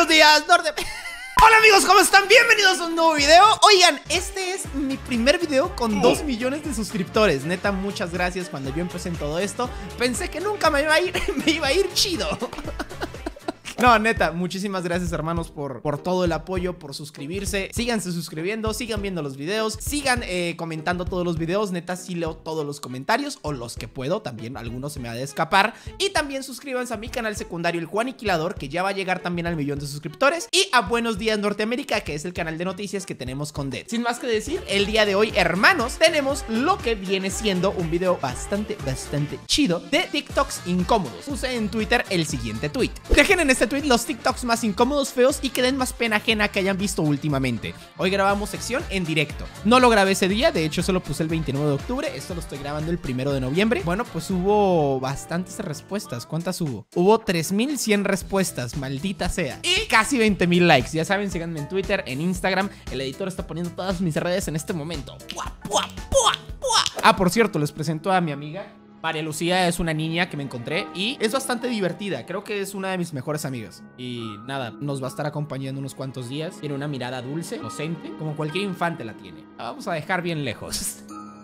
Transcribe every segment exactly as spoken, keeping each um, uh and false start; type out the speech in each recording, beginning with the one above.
Buenos días, Norte. Hola amigos, ¿cómo están? Bienvenidos a un nuevo video. Oigan, este es mi primer video con dos millones de suscriptores. Neta, muchas gracias. Cuando yo empecé en todo esto, pensé que nunca me iba a ir, me iba a ir chido. No, neta, muchísimas gracias hermanos por, por todo el apoyo, por suscribirse. Síganse suscribiendo, sigan viendo los videos, sigan eh, comentando todos los videos. Neta, sí leo todos los comentarios, o los que puedo, también algunos se me ha de escapar. Y también suscríbanse a mi canal secundario, el Juaniquilador, que ya va a llegar también al millón de suscriptores. Y a Buenos Días Norteamérica, que es el canal de noticias que tenemos con Dead. Sin más que decir, el día de hoy, hermanos, tenemos lo que viene siendo un video bastante, bastante chido de TikToks incómodos. Puse en Twitter el siguiente tweet. Dejen en este tweet los TikToks más incómodos, feos y que den más pena ajena que hayan visto últimamente. Hoy grabamos sección en directo. No lo grabé ese día, de hecho solo puse el veintinueve de octubre. Esto lo estoy grabando el primero de noviembre. Bueno, pues hubo bastantes respuestas. ¿Cuántas hubo? Hubo tres mil cien respuestas, maldita sea. Y casi veinte mil likes. Ya saben, síganme en Twitter, en Instagram. El editor está poniendo todas mis redes en este momento. ¡Pua, pua, pua, pua! Ah, por cierto, les presento a mi amiga María Lucía. Es una niña que me encontré y es bastante divertida. Creo que es una de mis mejores amigas. Y nada, nos va a estar acompañando unos cuantos días. Tiene una mirada dulce, inocente, como cualquier infante la tiene. La vamos a dejar bien lejos.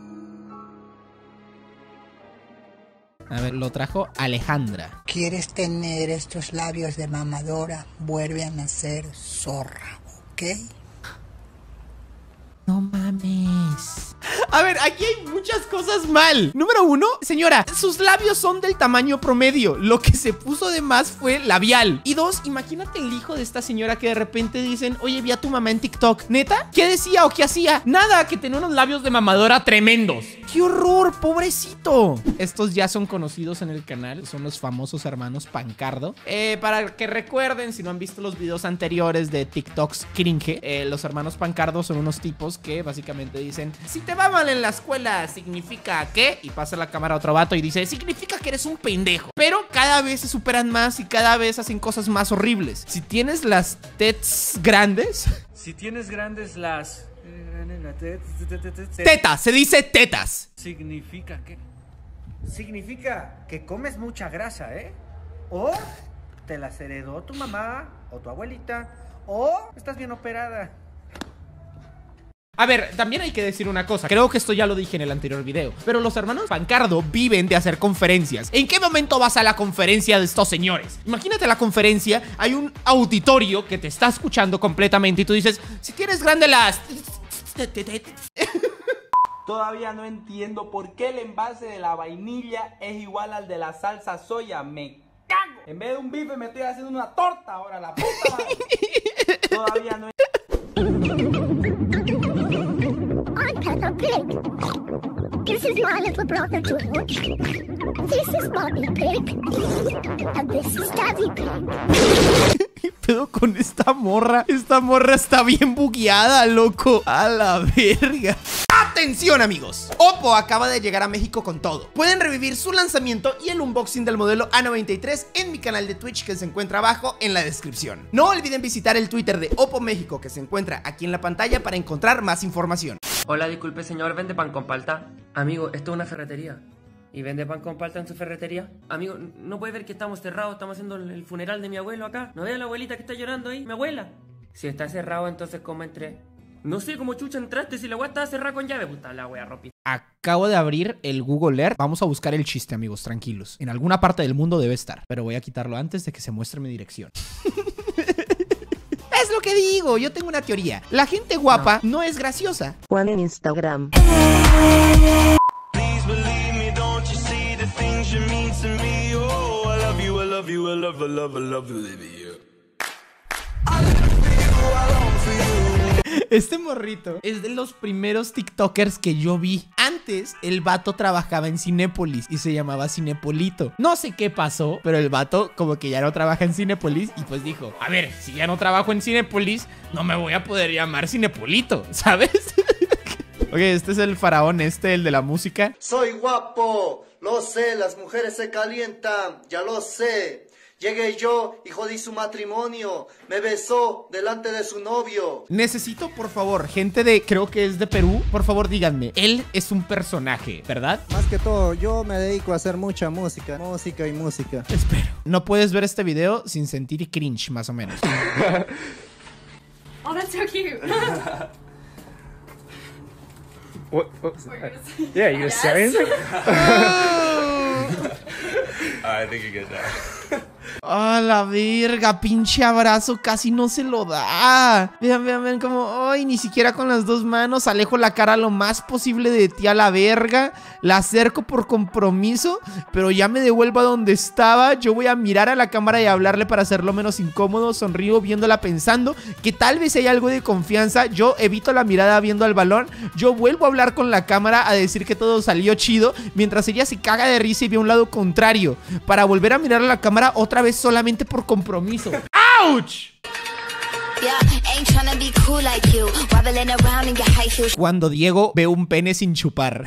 A ver, lo trajo Alejandra. ¿Quieres tener estos labios de mamadora? Vuelve a nacer zorra, ¿ok? No mames. A ver, aquí hay muchas cosas mal. Número uno, señora, sus labios son del tamaño promedio. Lo que se puso de más fue labial. Y dos, imagínate el hijo de esta señora que de repente dicen: oye, vi a tu mamá en TikTok. ¿Neta? ¿Qué decía o qué hacía? Nada, que tenía unos labios de mamadora tremendos. ¡Qué horror, pobrecito! Estos ya son conocidos en el canal. Son los famosos hermanos Pancardo. eh, Para que recuerden, si no han visto los videos anteriores de TikToks cringe, eh, los hermanos Pancardo son unos tipos que básicamente dicen: si te va mal en la escuela, ¿significa qué? Y pasa la cámara a otro vato y dice: significa que eres un pendejo. Pero cada vez se superan más y cada vez hacen cosas más horribles. Si tienes las tets grandes, Si tienes grandes las... tetas, se dice tetas. ¿Significa qué? Significa que comes mucha grasa, ¿eh? O te las heredó tu mamá o tu abuelita, o estás bien operada. A ver, también hay que decir una cosa. Creo que esto ya lo dije en el anterior video, pero los hermanos Pancardo viven de hacer conferencias. ¿En qué momento vas a la conferencia de estos señores? Imagínate la conferencia, hay un auditorio que te está escuchando completamente y tú dices: si tienes grande las... Todavía no entiendo por qué el envase de la vainilla es igual al de la salsa soya. Me cago. En vez de un bife me estoy haciendo una torta ahora, la puta madre. Todavía no I'm Peppa Pig. This is my little brother George. This is Mommy Pig. And this is Daddy Pig. ¿Qué pedo con esta morra? Esta morra está bien bugueada, loco. A la verga. ¡Atención, amigos! Oppo acaba de llegar a México con todo. Pueden revivir su lanzamiento y el unboxing del modelo A noventa y tres en mi canal de Twitch, que se encuentra abajo en la descripción. No olviden visitar el Twitter de Oppo México, que se encuentra aquí en la pantalla, para encontrar más información. Hola, disculpe señor, ¿vende pan con palta? Amigo, esto es una ferretería. ¿Y vende pan con palta en su ferretería? Amigo, ¿no puede ver que estamos cerrados? Estamos haciendo el funeral de mi abuelo acá. ¿No ve a la abuelita que está llorando ahí? Mi abuela. Si está cerrado, entonces ¿cómo entré? No sé cómo chucha entraste si la weá estaba cerrada con llave. Puta la weá, ropi. Acabo de abrir el Google Earth. Vamos a buscar el chiste, amigos, tranquilos. En alguna parte del mundo debe estar, pero voy a quitarlo antes de que se muestre mi dirección. Es lo que digo, yo tengo una teoría. La gente guapa no, no es graciosa. Juan en Instagram. Este morrito es de los primeros TikTokers que yo vi. Antes, el vato trabajaba en Cinépolis y se llamaba Cinepolito. No sé qué pasó, pero el vato como que ya no trabaja en Cinépolis y pues dijo: a ver, si ya no trabajo en Cinépolis, no me voy a poder llamar Cinepolito, ¿sabes? Ok, este es el faraón este, el de la música. Soy guapo, lo sé, las mujeres se calientan, ya lo sé. Llegué yo y jodí su matrimonio. Me besó delante de su novio. Necesito, por favor, gente de, creo que es de Perú, por favor díganme, él es un personaje, ¿verdad? Más que todo, yo me dedico a hacer mucha música. Música y música. Espero. No puedes ver este video sin sentir cringe, más o menos. Oh, that's so cute. What, what was that? Yeah, you were saying something? I think you get that. ¡Ah, la verga! Pinche abrazo casi no se lo da. Vean, vean, vean como... ¡Ay! Ni siquiera con las dos manos. Alejo la cara lo más posible de ti a la verga. La acerco por compromiso. Pero ya me devuelvo a donde estaba. Yo voy a mirar a la cámara y hablarle para hacerlo menos incómodo. Sonrío viéndola pensando que tal vez hay algo de confianza. Yo evito la mirada viendo al balón. Yo vuelvo a hablar con la cámara a decir que todo salió chido. Mientras ella se caga de risa y ve a un lado contrario. Para volver a mirar a la cámara otra vez solamente por compromiso. ¡Auch! Cuando Diego ve un pene sin chupar.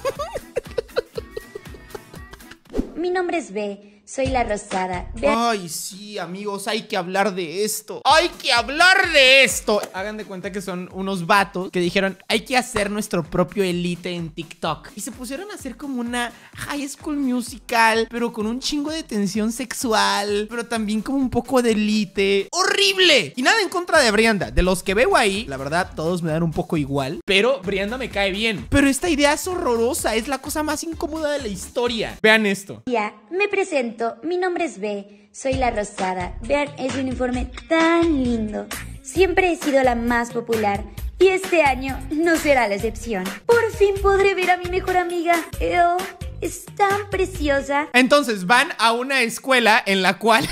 Mi nombre es B, soy la Rosada. Ve Ay, sí, amigos, hay que hablar de esto. ¡Hay que hablar de esto! Hagan de cuenta que son unos vatos que dijeron, hay que hacer nuestro propio Elite en TikTok. Y se pusieron a hacer como una High School Musical, pero con un chingo de tensión sexual, pero también como un poco de Elite. ¡Horrible! Y nada en contra de Brianda. De los que veo ahí, la verdad, todos me dan un poco igual. Pero Brianda me cae bien. Pero esta idea es horrorosa. Es la cosa más incómoda de la historia. Vean esto. Ya, me presento, mi nombre es B, soy la Rosada. Vean ese uniforme tan lindo. Siempre he sido la más popular y este año no será la excepción. Por fin podré ver a mi mejor amiga. Ew, es tan preciosa. Entonces van a una escuela en la cual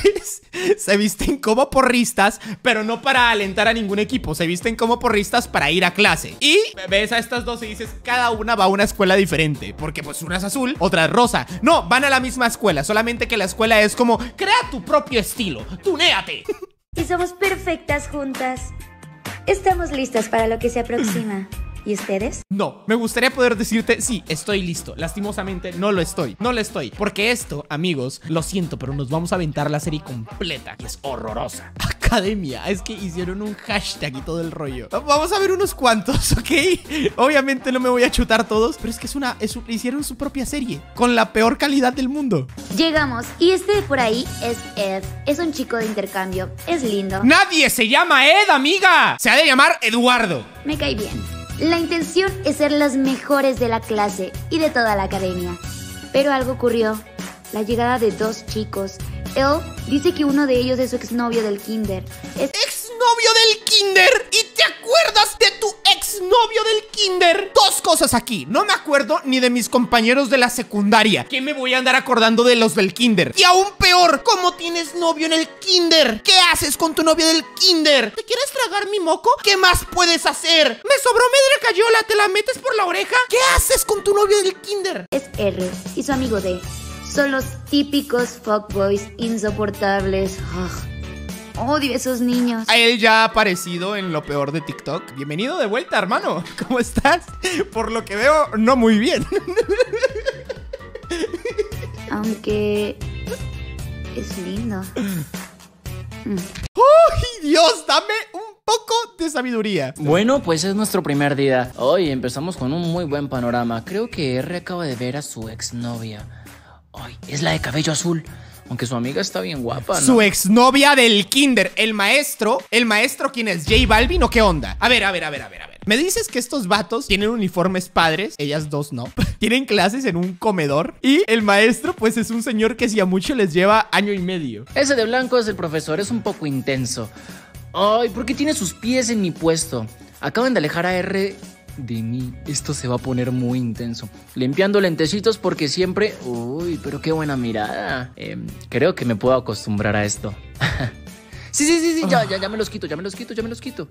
se visten como porristas, pero no para alentar a ningún equipo. Se visten como porristas para ir a clase. Y ves a estas dos y dices, cada una va a una escuela diferente, porque pues una es azul, otra es rosa. No, van a la misma escuela, solamente que la escuela es como, crea tu propio estilo, tunéate. Y somos perfectas juntas. Estamos listas para lo que se aproxima. ¿Y ustedes? No, me gustaría poder decirte, sí, estoy listo. Lastimosamente no lo estoy, no lo estoy. Porque esto, amigos, lo siento, pero nos vamos a aventar la serie completa, que es horrorosa. Academia, es que hicieron un hashtag y todo el rollo. Vamos a ver unos cuantos, ¿ok? Obviamente no me voy a chutar todos, pero es que es una, es un, hicieron su propia serie, con la peor calidad del mundo. Llegamos, y este de por ahí es Ed. Es un chico de intercambio, es lindo. ¡Nadie se llama Ed, amiga! Se ha de llamar Eduardo. Me cae bien. La intención es ser las mejores de la clase y de toda la academia. Pero algo ocurrió. La llegada de dos chicos. Él dice que uno de ellos es su exnovio del kinder. Es ¿Exnovio del kinder? ¿Y te acuerdas de tu exnovio del kinder? Dos cosas aquí. No me acuerdo ni de mis compañeros de la secundaria. ¿Qué me voy a andar acordando de los del kinder? Y aún peor, ¿cómo tienes novio en el kinder? ¿Qué haces con tu novio del kinder? ¿Te quieres tragar mi moco? ¿Qué más puedes hacer? Me sobró media cayola, ¿te la metes por la oreja? ¿Qué haces con tu novio del kinder? Es R y su amigo D. Son los típicos fuckboys insoportables. Ugh. Odio a esos niños. A él ya ha aparecido en lo peor de TikTok. Bienvenido de vuelta, hermano. ¿Cómo estás? Por lo que veo, no muy bien. Aunque es lindo. Mm. ¡Ay, Dios! Dame un poco de sabiduría. Bueno, pues es nuestro primer día. Hoy empezamos con un muy buen panorama. Creo que R acaba de ver a su exnovia. Ay, es la de cabello azul. Aunque su amiga está bien guapa, ¿no? Su exnovia del kinder. El maestro. ¿El maestro quién es? ¿J Balvin o qué onda? A ver, a ver, a ver, a ver, a ver. ¿Me dices que estos vatos tienen uniformes padres? Ellas dos no. Tienen clases en un comedor. Y el maestro, pues, es un señor que si a mucho les lleva año y medio. Ese de blanco es el profesor. Es un poco intenso. Ay, ¿por qué tiene sus pies en mi puesto? Acaban de alejar a R de mí. Esto se va a poner muy intenso. Limpiando lentecitos porque siempre... Uy, pero qué buena mirada. Eh, creo que me puedo acostumbrar a esto. Sí, sí, sí, sí, ya, ya, ya me los quito, ya me los quito, ya me los quito.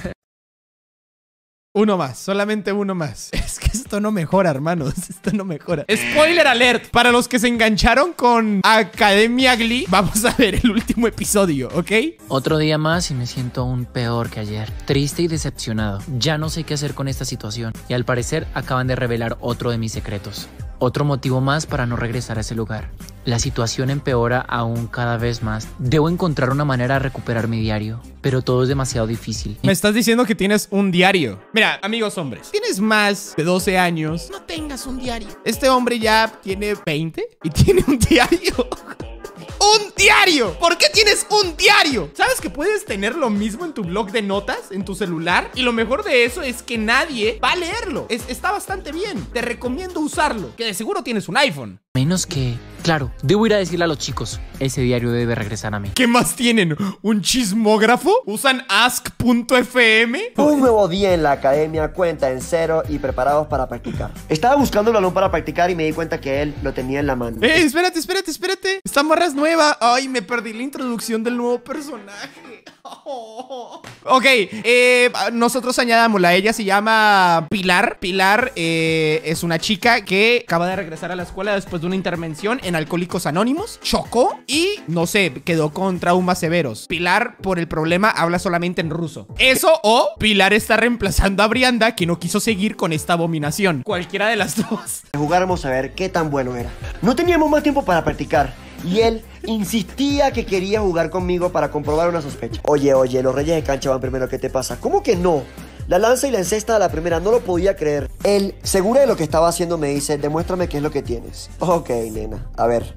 Uno más, solamente uno más. Es que esto no mejora, hermanos. Esto no mejora. Spoiler alert. Para los que se engancharon con Academia Glee, vamos a ver el último episodio, ¿ok? Otro día más y me siento aún peor que ayer. Triste y decepcionado. Ya no sé qué hacer con esta situación. Y al parecer acaban de revelar otro de mis secretos. Otro motivo más para no regresar a ese lugar. La situación empeora aún cada vez más. Debo encontrar una manera de recuperar mi diario, pero todo es demasiado difícil. Me estás diciendo que tienes un diario. Mira, amigos hombres, tienes más de doce años, no tengas un diario. Este hombre ya tiene veinte y tiene un diario. ¡Un diario! ¿Por qué tienes un diario? ¿Sabes que puedes tener lo mismo en tu blog de notas, en tu celular? Y lo mejor de eso es que nadie va a leerlo. Es, está bastante bien. Te recomiendo usarlo, que de seguro tienes un iPhone. Menos que... Claro, debo ir a decirle a los chicos. Ese diario debe regresar a mí. ¿Qué más tienen? ¿Un chismógrafo? ¿Usan ask punto f m? Un nuevo día en la academia, cuenta en cero y preparados para practicar. Estaba buscando el balón para practicar y me di cuenta que él lo tenía en la mano. ¡Eh, espérate, espérate, espérate! Esta morra es nueva. Ay, me perdí la introducción del nuevo personaje. Oh. Ok, eh, nosotros añadámosla. Ella se llama Pilar. Pilar eh, es una chica que acaba de regresar a la escuela después de una intervención en Alcohólicos Anónimos. Chocó y, no sé, quedó con traumas severos. Pilar, por el problema, habla solamente en ruso. Eso o Pilar está reemplazando a Brianda, que no quiso seguir con esta abominación. Cualquiera de las dos. Jugáramos a ver qué tan bueno era. No teníamos más tiempo para practicar y él insistía que quería jugar conmigo para comprobar una sospecha. Oye, oye, los reyes de cancha van primero, ¿qué te pasa? ¿Cómo que no? La lanza y la encesta a la primera, no lo podía creer. Él, segura de lo que estaba haciendo, me dice, demuéstrame qué es lo que tienes. Ok, nena, a ver.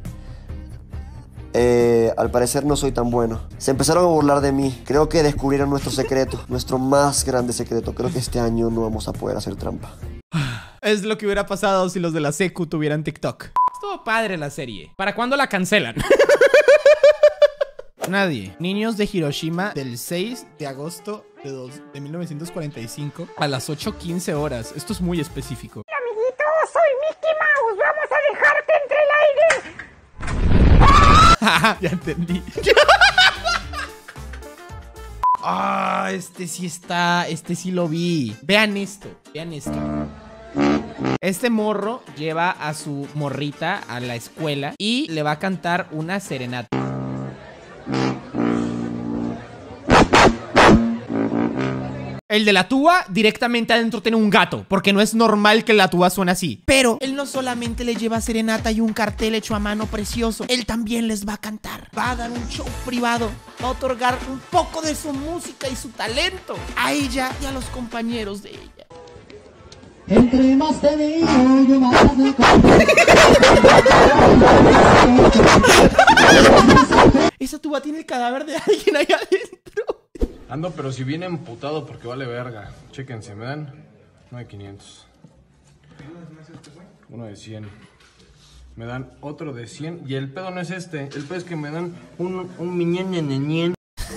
Eh, al parecer no soy tan bueno. Se empezaron a burlar de mí. Creo que descubrieron nuestro secreto, nuestro más grande secreto. Creo que este año no vamos a poder hacer trampa. Es lo que hubiera pasado si los de la secu tuvieran TikTok. Estuvo padre la serie. ¿Para cuándo la cancelan? Nadie. Niños de Hiroshima del seis de agosto de, dos, de mil novecientos cuarenta y cinco a las ocho quince horas. Esto es muy específico. Hola, amiguito, soy Mickey Mouse. Vamos a dejarte entre el aire. Ya entendí. Ah, este sí está. Este sí lo vi. Vean esto. Vean esto. Este morro lleva a su morrita a la escuela y le va a cantar una serenata. El de la tuba directamente adentro tiene un gato, porque no es normal que la tuba suene así. Pero él no solamente le lleva serenata y un cartel hecho a mano precioso, él también les va a cantar. Va a dar un show privado, va a otorgar un poco de su música y su talento a ella y a los compañeros de ella. Entre más te veo, yo más me Esa tuba tiene el cadáver de alguien allá adentro. Ando, pero si viene emputado porque vale verga. Chéquense, me dan uno de quinientos. Uno de cien. Me dan otro de cien. Y el pedo no es este. El pedo es que me dan un, un miñen ñen.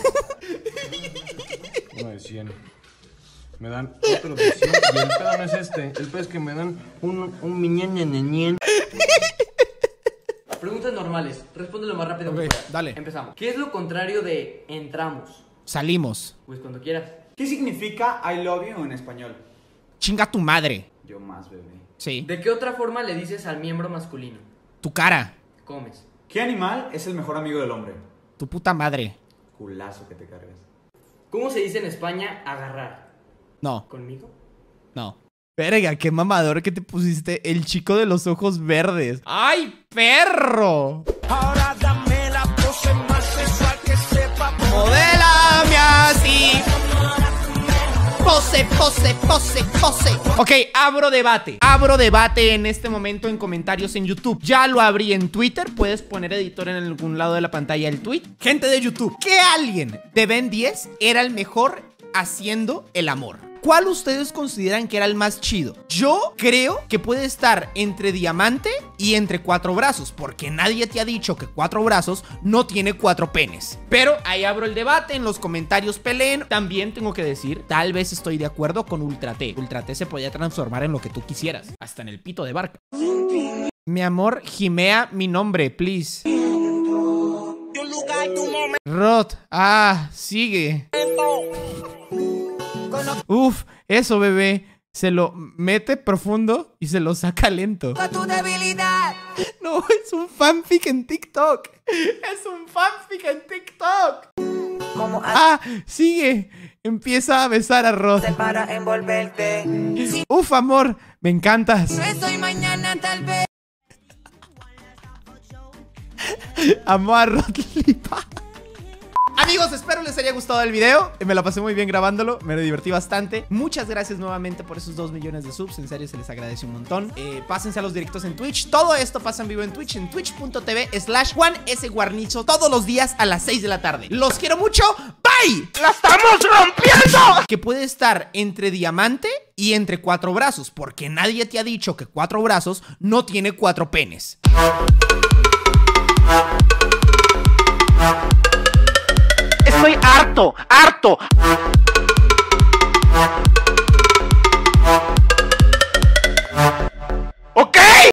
Uno de cien. Me dan otro de cien. Y el pedo no es este. El pedo es que me dan un, un miñen ñen. Preguntas normales. Responde lo más rápido okay, que puedas. Dale. Empezamos. ¿Qué es lo contrario de entramos? Salimos. Pues cuando quieras. ¿Qué significa I love you en español? Chinga tu madre. Yo más, bebé. Sí. ¿De qué otra forma le dices al miembro masculino? Tu cara. Comes. ¿Qué animal es el mejor amigo del hombre? Tu puta madre. Culazo que te cargas. ¿Cómo se dice en España agarrar? No. ¿Conmigo? No. Verga, qué mamador que te pusiste el chico de los ojos verdes. ¡Ay, perro! Ahora dame la pose más sexual que sepa. Modélame así. Pose, pose, pose, pose. Ok, abro debate. Abro debate en este momento en comentarios en YouTube. Ya lo abrí en Twitter. Puedes poner editor en algún lado de la pantalla el tweet. Gente de YouTube, ¿qué alguien de Ben diez era el mejor haciendo el amor? ¿Cuál ustedes consideran que era el más chido? Yo creo que puede estar entre diamante y entre cuatro brazos, porque nadie te ha dicho que cuatro brazos no tiene cuatro penes. Pero ahí abro el debate, en los comentarios peleen. También tengo que decir, tal vez estoy de acuerdo con Ultra T. Ultra T se podía transformar en lo que tú quisieras, hasta en el pito de Barca. Mi amor, gimea mi nombre, please. Rod, ah, sigue. Uf, eso, bebé. Se lo mete profundo y se lo saca lento. tu debilidad. No, es un fanfic en TikTok. Es un fanfic en TikTok. ¿Cómo ah, sigue. Empieza a besar a Rod. Para envolverte. Uf, amor, me encantas. Estoy mañana tal vez. Amó a Rotlipa. Amigos, espero les haya gustado el video. Me la pasé muy bien grabándolo, me lo divertí bastante. Muchas gracias nuevamente por esos dos millones de subs. En serio, se les agradece un montón. eh, Pásense a los directos en Twitch. Todo esto pasa en vivo en Twitch, en twitch punto tv slash Juan S. Guarnizo, todos los días a las seis de la tarde. Los quiero mucho, bye. ¡La estamos rompiendo! Que puede estar entre diamante y entre cuatro brazos, porque nadie te ha dicho que cuatro brazos no tiene cuatro penes. Estoy harto, harto